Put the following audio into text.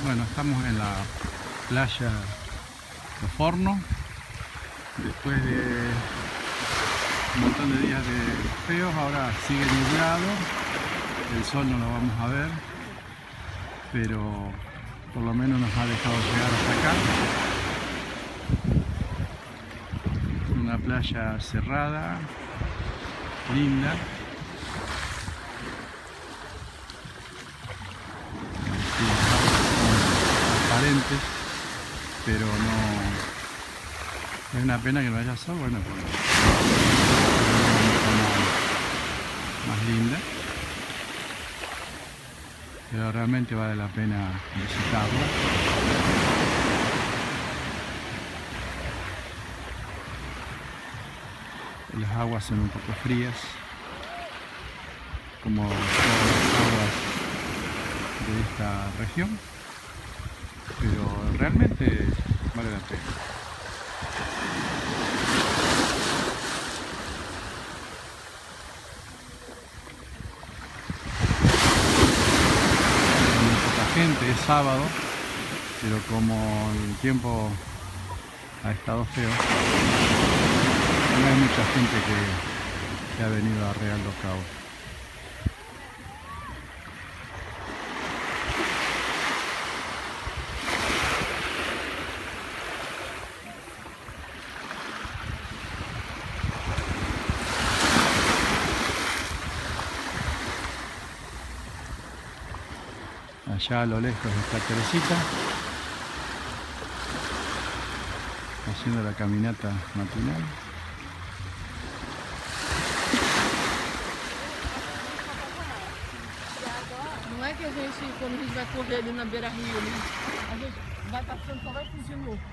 Bueno, estamos en la playa de Forno. Después de un montón de días de feos, ahora sigue nublado. El sol no lo vamos a ver, pero por lo menos nos ha dejado llegar hasta acá. Una playa cerrada, linda. Transparentes, pero no es una pena que no haya sol, bueno, porque más linda, pero realmente vale la pena visitarla. Las aguas son un poco frías, como todas las aguas de esta región, pero realmente vale la pena. Hay poca gente, es sábado, pero como el tiempo ha estado feo, no hay mucha gente que ha venido a Real dos Cabos. Allá a lo lejos está Teresita, haciendo la caminata matinal. Não é que a gente, quando a gente vai correr ali na beira-rio, a gente vai passando, só vai fugindo.